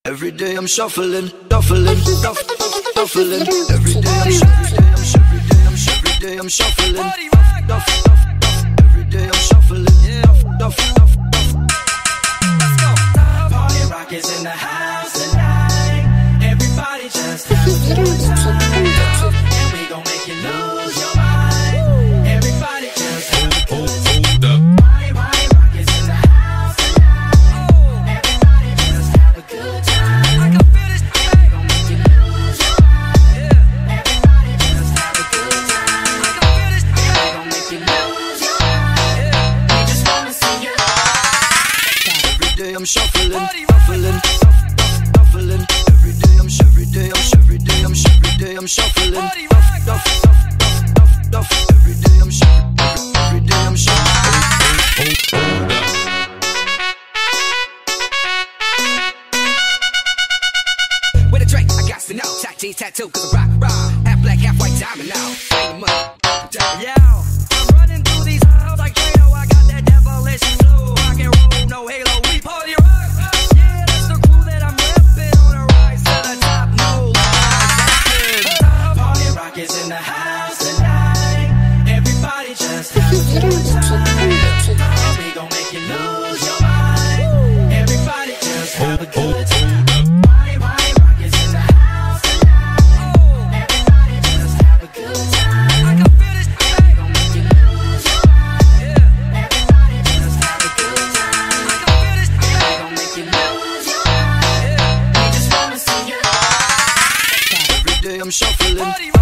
Every day I'm shuffling, shuffling, shuffling. Every day I'm shuffling, every day I'm shuffling. Every day I'm shuffling, Let's go. Party rock is in the house tonight. Everybody just have a good time, and we gon' make you lose your mind. Everybody just have a good time. I'm shuffling, shuffling, shuffling. Every day I'm every day I'm shuffling. Every day I'm shuffling. With a drink, I got to know. Tattoo, tattoo, cause I rock, half black, half white diamond now. Ain't much. Yeah, I'm running through these halls like Trano. I got that devilish flow. Rock and roll, no halo. We party rock. Yeah, that's the crew that I'm repping. On a rise to the top, no lies. Party rock is in the house tonight. Everybody just have a good time, and we gon' make you lose your mind. Everybody just have a good time. I'm shuffling.